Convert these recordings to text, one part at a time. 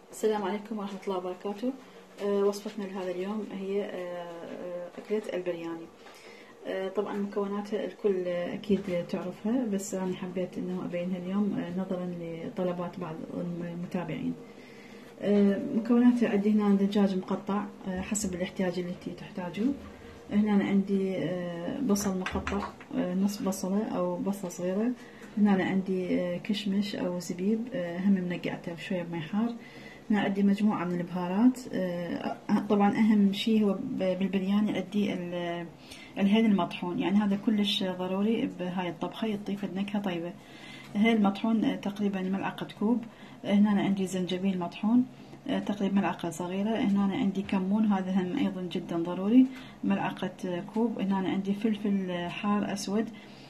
السلام عليكم ورحمة الله وبركاته. وصفتنا لهذا اليوم هي أكلة البرياني. طبعا مكوناتها الكل أكيد تعرفها، بس أنا حبيت أنه أبينها اليوم نظرا لطلبات بعض المتابعين. مكوناتها عندي هنا دجاج مقطع حسب الاحتياج اللي تحتاجوه. هنا أنا عندي بصل مقطع، نص بصلة أو بصلة صغيرة. هنا أنا عندي كشمش أو زبيب هم منقعته بشوية بمي حار. هنا عندي مجموعة من البهارات. طبعا أهم شيء هو بالبرياني عندي الهيل المطحون، يعني هذا كلش ضروري بهاي الطبخة، يضيف نكهة طيبة. الهيل المطحون تقريبا ملعقة كوب. هنا أنا عندي زنجبيل مطحون تقريبا ملعقة صغيرة. هنا أنا عندي كمون، هذا هم أيضا جدا ضروري، ملعقة كوب. هنا أنا عندي فلفل حار أسود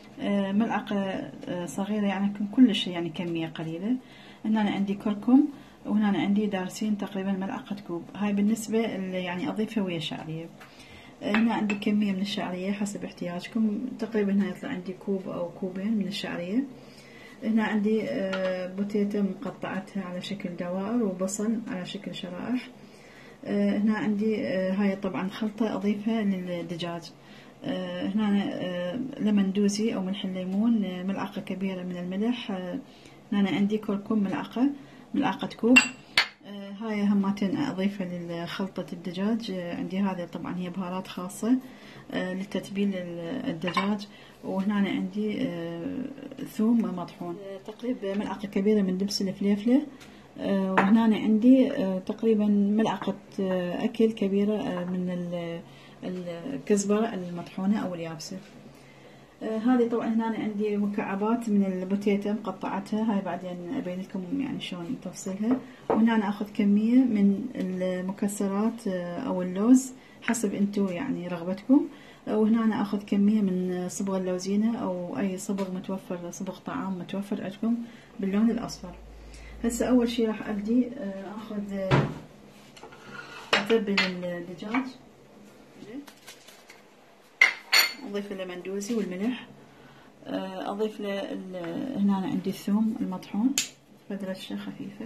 ملعقة صغيرة، يعني كلش يعني كمية قليلة. هنا أنا عندي كركم، وهنا أنا عندي دارسين تقريبا ملعقة كوب. هاي بالنسبة يعني أضيفها ويا شعرية. هنا عندي كمية من الشعرية حسب احتياجكم، تقريبا هنا يطلع عندي كوب أو كوبين من الشعرية. هنا عندي بوتيتة مقطعتها على شكل دوائر، وبصل على شكل شرائح. هنا عندي هاي طبعا خلطة أضيفها للدجاج. هنا لمن دوزي أو ملح الليمون، ملعقة كبيرة من الملح. هنا عندي كركم ملعقة كوب. هاي هماتين أضيفها لخلطة الدجاج. عندي هذه طبعا هي بهارات خاصة لتتبيل الدجاج. وهنا أنا عندي ثوم مطحون، تقريبا ملعقة كبيرة من دبس الفليفلة. وهنا أنا عندي تقريبا ملعقة أكل كبيرة من الكزبرة المطحونة أو اليابسة. هذه طبعا هنا أنا عندي مكعبات من البوتيتا مقطعتها، هاي بعدين أبين لكم يعني شلون تفصيلها. وهنا أنا أخذ كمية من المكسرات أو اللوز حسب أنتو يعني رغبتكم. وهنا أنا أخذ كمية من صبغ اللوزينة أو أي صبغ متوفر، صبغ طعام متوفر عندكم باللون الأصفر. هسه أول شي راح أبدي أخذ أتبل الدجاج، أضيف له مندوزي والملح. أضيف له هنا أنا عندي الثوم المطحون رشة خفيفة.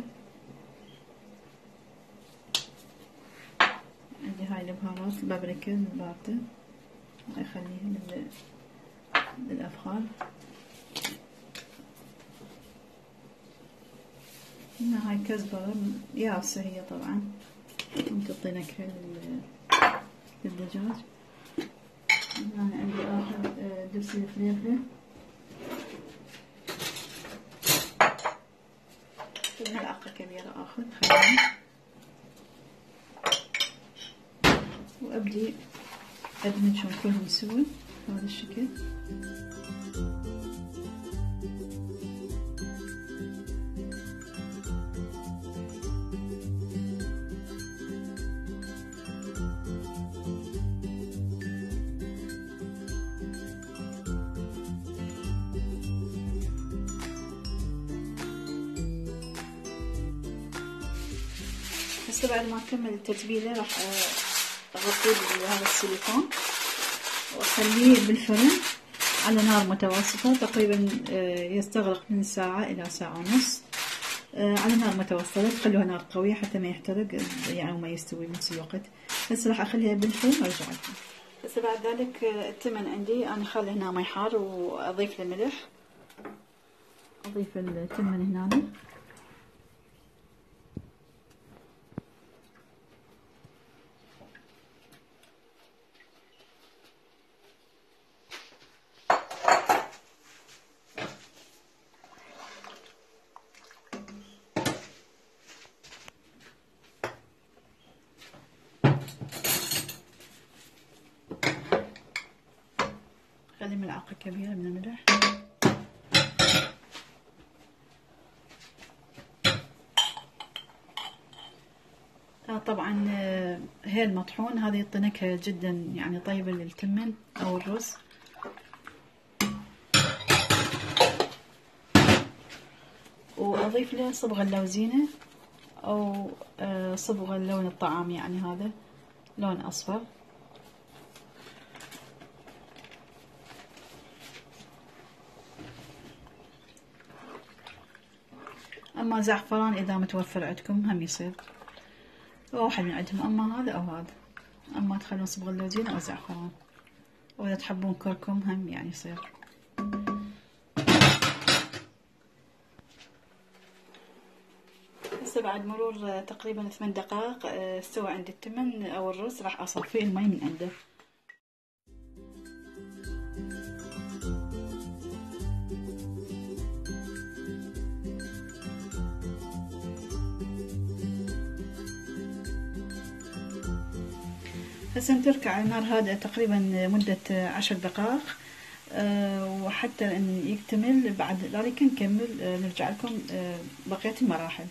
عندي هاي البهارات البابريكا الباردة، أخليها للأفخار. هنا هاي كزبرة يابسة هي طبعا تعطي نكهة للدجاج. هنا أنا عندي آخر دبس الفليفلة، ملعقة كبيرة آخذ خلينا، وأبدي أدمجهم كلهم سوا بهذا الشكل. هسه بعد ما أكمل التتبيلة راح أغطيه بهذا السيليكون وأخليه بالفرن على نار متوسطة، تقريبا يستغرق من ساعة إلى ساعة ونص على نار متوسطة. تخلوها نار قوية حتى ما يحترق يعني وما يستوي بنفس الوقت. هسه راح أخليها بالفرن وأرجع لكم. هسه بعد ذلك التمن عندي أنا خلي هنا مي حار وأضيف له ملح. أضيف التمن هنا، خلي ملعقة كبيرة من الملح. طبعا هيل مطحون، هذا يعطي نكهة جدا يعني طيبة للتمن أو الرز. وأضيف له صبغ اللوزينة أو صبغ لون الطعام، يعني هذا لون أصفر. أما اما زعفران اذا متوفر عندكم هم يصير، واحد من عندهم اما هذا او هذا، اما تخلون صبغلوزين او زعفران، واذا تحبون كركم هم يعني يصير. هسه بعد مرور تقريبا 8 دقائق استوى عندي التمن او الرز، راح اصفيه المي من عنده. هسه نترك على النار هذا تقريبا مدة 10 دقائق، وحتى ان يكتمل بعد ذلك نكمل نرجع لكم بقية المراحل.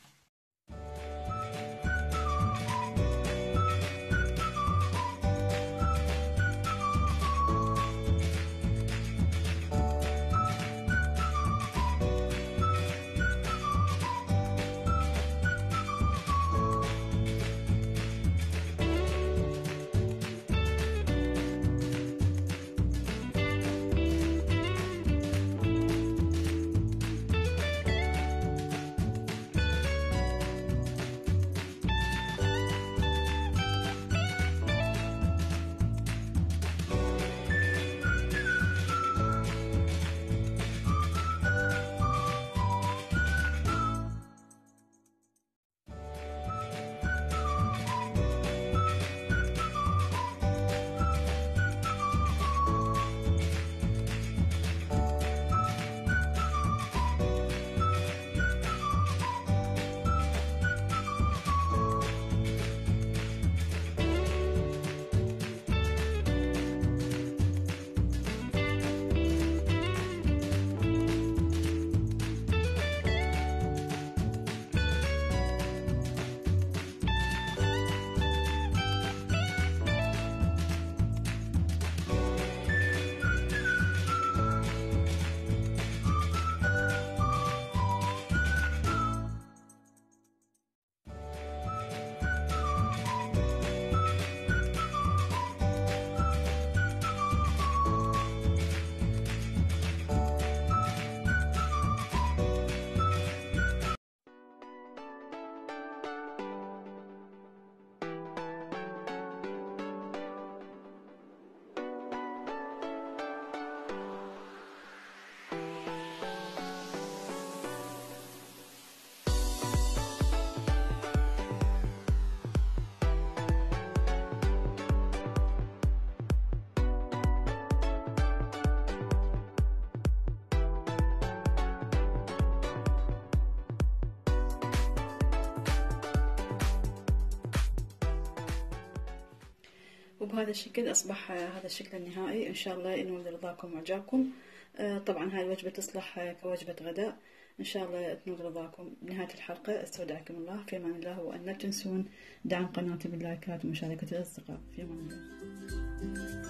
وبهذا الشكل أصبح هذا الشكل النهائي. إن شاء الله ينول رضاكم وإعجابكم. طبعا هاي الوجبة تصلح كوجبة غداء. إن شاء الله تنول رضاكم. بنهاية الحلقة استودعكم الله في أمان الله، وأن لا تنسون دعم قناتي باللايكات ومشاركة الأصدقاء. في أمان الله.